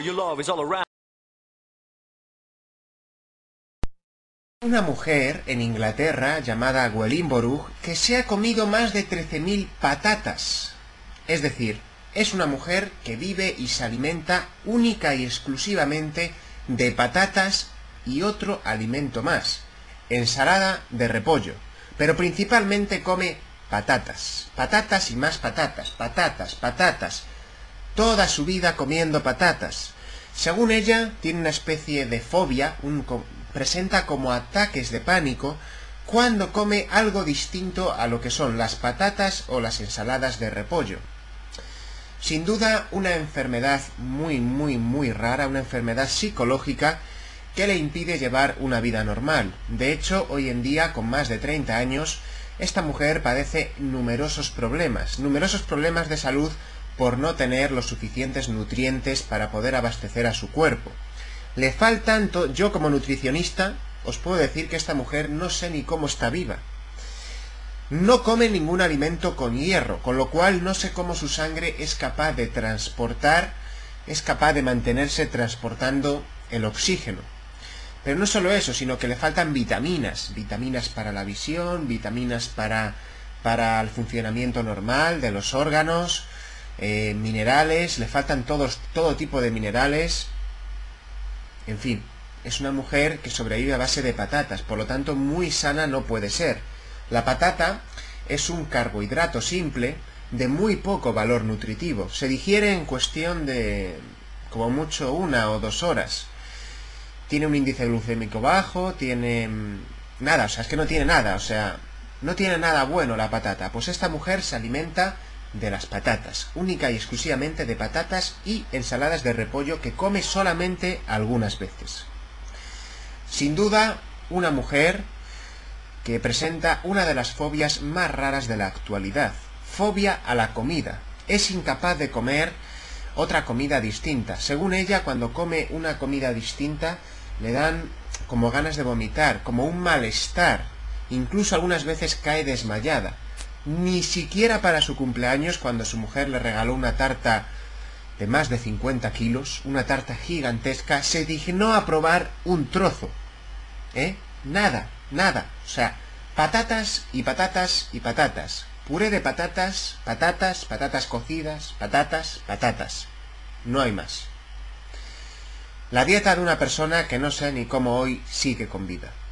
your love is all around. Una mujer en Inglaterra llamada Wellingborough que se ha comido más de 13.000 patatas. Es decir, es una mujer que vive y se alimenta única y exclusivamente de patatas y otro alimento más, ensalada de repollo, pero principalmente come patatas, patatas y más patatas, patatas, patatas, toda su vida comiendo patatas. Según ella, tiene una especie de fobia, presenta como ataques de pánico cuando come algo distinto a lo que son las patatas o las ensaladas de repollo. Sin duda, una enfermedad muy rara, una enfermedad psicológica que le impide llevar una vida normal. De hecho, hoy en día, con más de 30 años, esta mujer padece numerosos problemas de salud por no tener los suficientes nutrientes para poder abastecer a su cuerpo. Le faltan, yo como nutricionista, os puedo decir que esta mujer no sé ni cómo está viva. No come ningún alimento con hierro, con lo cual no sé cómo su sangre es capaz de mantenerse transportando el oxígeno. Pero no solo eso, sino que le faltan vitaminas para la visión, vitaminas para el funcionamiento normal de los órganos, minerales, le faltan todo tipo de minerales. En fin, es una mujer que sobrevive a base de patatas, por lo tanto muy sana no puede ser. La patata es un carbohidrato simple de muy poco valor nutritivo. Se digiere en cuestión de, como mucho, 1 o 2 horas. Tiene un índice glucémico bajo, nada, es que no tiene nada, no tiene nada bueno la patata. Pues esta mujer se alimenta de las patatas, única y exclusivamente de patatas y ensaladas de repollo que come solamente algunas veces. Sin duda, una mujer que presenta una de las fobias más raras de la actualidad, fobia a la comida. Es incapaz de comer otra comida distinta. Según ella, cuando come una comida distinta, le dan como ganas de vomitar, como un malestar. Incluso algunas veces cae desmayada. Ni siquiera para su cumpleaños, cuando su mujer le regaló una tarta de más de 50 kilos, una tarta gigantesca, se dignó a probar un trozo. Nada. Patatas y patatas y patatas. Puré de patatas, patatas cocidas, patatas. No hay más. La dieta de una persona que no sé ni cómo hoy sigue con vida.